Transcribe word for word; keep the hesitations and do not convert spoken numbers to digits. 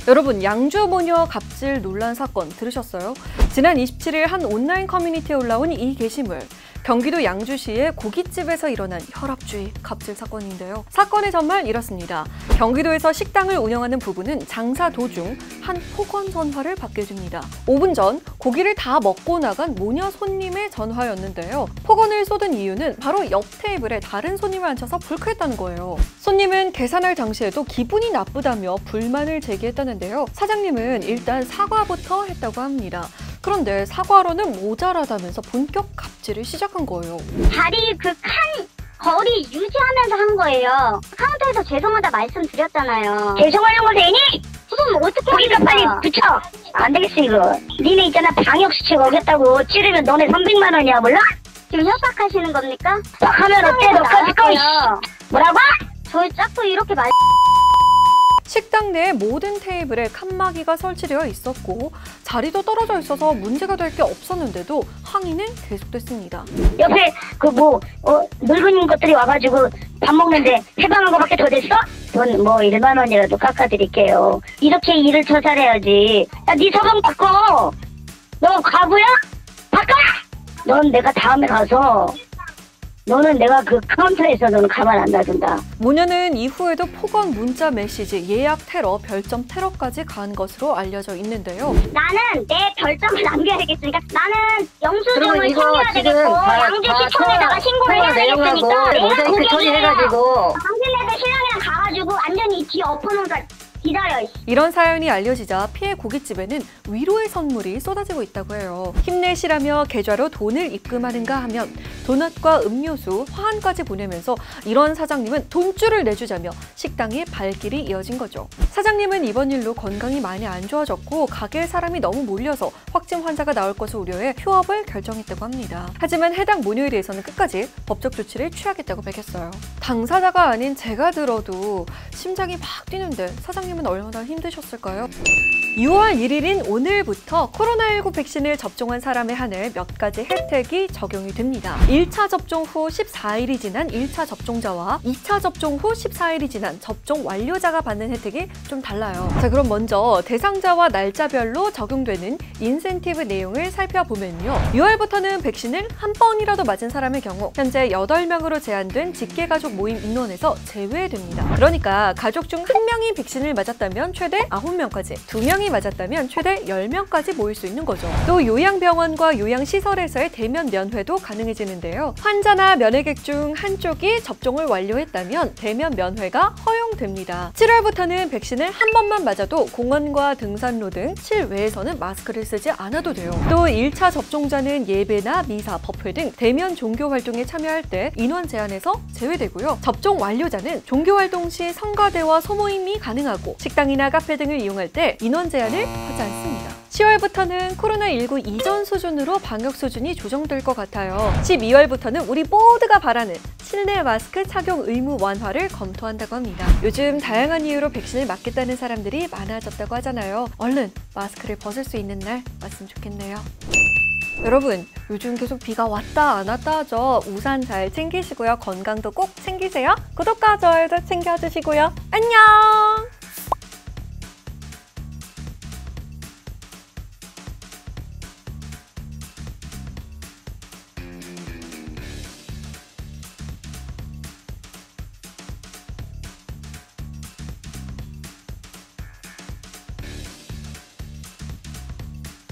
여러분, 양주 모녀 갑질 논란 사건 들으셨어요? 지난 이십칠일 한 온라인 커뮤니티에 올라온 이 게시물. 경기도 양주시의 고깃집에서 일어난 혈압주의 갑질 사건인데요. 사건의 전말 이렇습니다. 경기도에서 식당을 운영하는 부부는 장사 도중 한 폭언 전화를 받게 됩니다. 오 분 전 고기를 다 먹고 나간 모녀 손님의 전화였는데요. 폭언을 쏟은 이유는 바로 옆 테이블에 다른 손님을 앉혀서 불쾌했다는 거예요. 손님은 계산할 당시에도 기분이 나쁘다며 불만을 제기했다는데요. 사장님은 일단 사과부터 했다고 합니다. 그런데 사과로는 모자라다면서 본격 갑질을 시작한 거예요. 자리 그 칸 거리 유지하면서 한 거예요. 카운터에서 죄송하다 말씀드렸잖아요. 죄송하는 거 되니? 그럼 어떻게 거기다 빨리 붙여. 안 되겠어 이거. 니네 있잖아 방역수칙 어겼다고 찌르면 너네 삼백만 원이야 몰라? 지금 협박하시는 겁니까? 협박하면 어때? 너까지 거 뭐라고? 저 자꾸 이렇게 말... 식당 내 모든 테이블에 칸막이가 설치되어 있었고 자리도 떨어져 있어서 문제가 될 게 없었는데도 항의는 계속됐습니다. 옆에 그 뭐 어, 늙은 것들이 와가지고 밥 먹는데 해방한 거밖에 더 됐어? 돈 뭐 일만 원이라도 깎아드릴게요. 이렇게 일을 처살해야지. 야, 네 서방 바꿔. 너 과부야? 바꿔! 넌 내가 다음에 가서 너는 내가 그 카운터에서 너는 가만 안 놔둔다. 모녀는 이후에도 폭언, 문자 메시지, 예약 테러, 별점 테러까지 가한 것으로 알려져 있는데요. 나는 내 별점을 남겨야 되겠으니까 나는 영수증을 챙겨야 되겠고 양주시청에다가 신고를 해야 되겠으니까 내가 고객이에요. 당신네들 신랑이랑 가가지고 완전히 뒤 엎어놓으니까 기다려. 이런 사연이 알려지자 피해 고깃집에는 위로의 선물이 쏟아지고 있다고 해요. 힘내시라며 계좌로 돈을 입금하는가 하면 도넛과 음료수, 화환까지 보내면서 이런 사장님은 돈줄을 내주자며 식당의 발길이 이어진 거죠. 사장님은 이번 일로 건강이 많이 안 좋아졌고 가게에 사람이 너무 몰려서 확진 환자가 나올 것을 우려해 휴업을 결정했다고 합니다. 하지만 해당 모녀에 대해서는 끝까지 법적 조치를 취하겠다고 밝혔어요. 당사자가 아닌 제가 들어도 심장이 막 뛰는데 사장님 은 얼마나 힘드셨을까요? 유월 일일인 오늘부터 코로나십구 백신을 접종한 사람에 한해 몇 가지 혜택이 적용이 됩니다. 일 차 접종 후 십사일이 지난 일 차 접종자와 이 차 접종 후 십사일이 지난 접종 완료자가 받는 혜택이 좀 달라요. 자, 그럼 먼저 대상자와 날짜별로 적용되는 인센티브 내용을 살펴보면요. 유월부터는 백신을 한 번이라도 맞은 사람의 경우 현재 여덟 명으로 제한된 직계가족 모임 인원에서 제외됩니다. 그러니까 가족 중 한 명이 백신을 맞았다면 최대 아홉 명까지, 두 명이 맞았다면 최대 열 명까지 모일 수 있는 거죠. 또 요양병원과 요양시설에서의 대면 면회도 가능해지는데요. 환자나 면회객 중 한쪽이 접종을 완료했다면 대면 면회가 허용됩니다. 칠월부터는 백신을 한 번만 맞아도 공원과 등산로 등 실외에서는 마스크를 쓰지 않아도 돼요. 또 일 차 접종자는 예배나 미사, 법회 등 대면 종교활동에 참여할 때 인원 제한에서 제외되고요. 접종 완료자는 종교활동 시 성가대와 소모임이 가능하고 식당이나 카페 등을 이용할 때 인원 제한을 하지 않습니다. 시월부터는 코로나십구 이전 수준으로 방역 수준이 조정될 것 같아요. 십이월부터는 우리 모두가 바라는 실내 마스크 착용 의무 완화를 검토한다고 합니다. 요즘 다양한 이유로 백신을 맞겠다는 사람들이 많아졌다고 하잖아요. 얼른 마스크를 벗을 수 있는 날 왔으면 좋겠네요. 여러분, 요즘 계속 비가 왔다 안 왔다 하죠. 우산 잘 챙기시고요. 건강도 꼭 챙기세요. 구독과 좋아요도 챙겨주시고요. 안녕!